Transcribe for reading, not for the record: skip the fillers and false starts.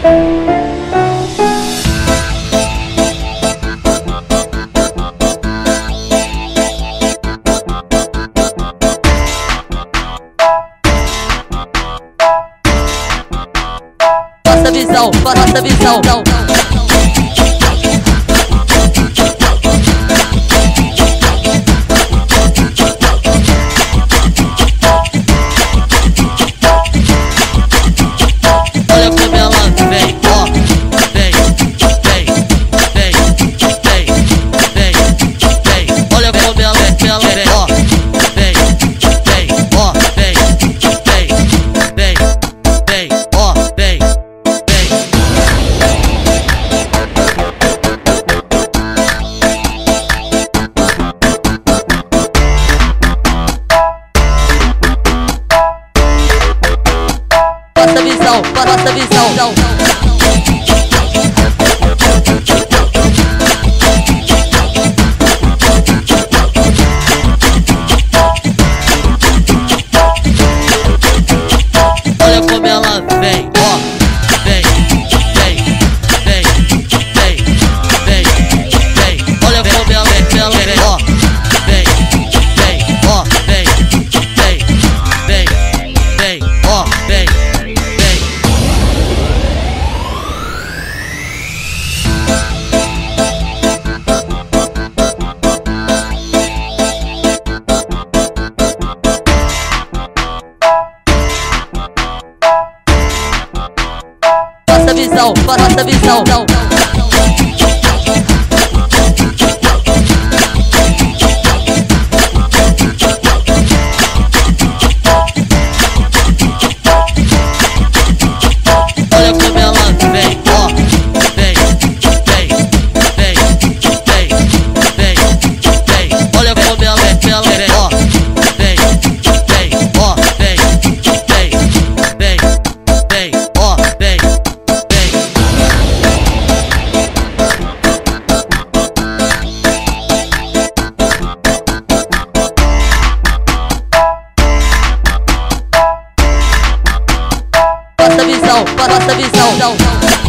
Passa visão, passa visão. Olha como ela vem, ó, vem, vem, vem, vem, vem, vem. Olha como ela vem, ó, vem, vem, ó, vem, vem, vem, vem, ó, vem, vem. Passa visão, passa visão. Olha como ela vem, ó, vem, vem, vem, vem, vem, vem. Olha como ela vem, ó, vem, vem, ó, vem, vem, vem, vem, ó, vem, vem. Passa visão, passa visão. Olha como ela vem, ó, vem, vem, vem, vem, vem, vem. Olha como ela vem, ó, vem, vem, ó, vem, vem, vem, vem, ó, vem, vem. Passa visão, passa visão.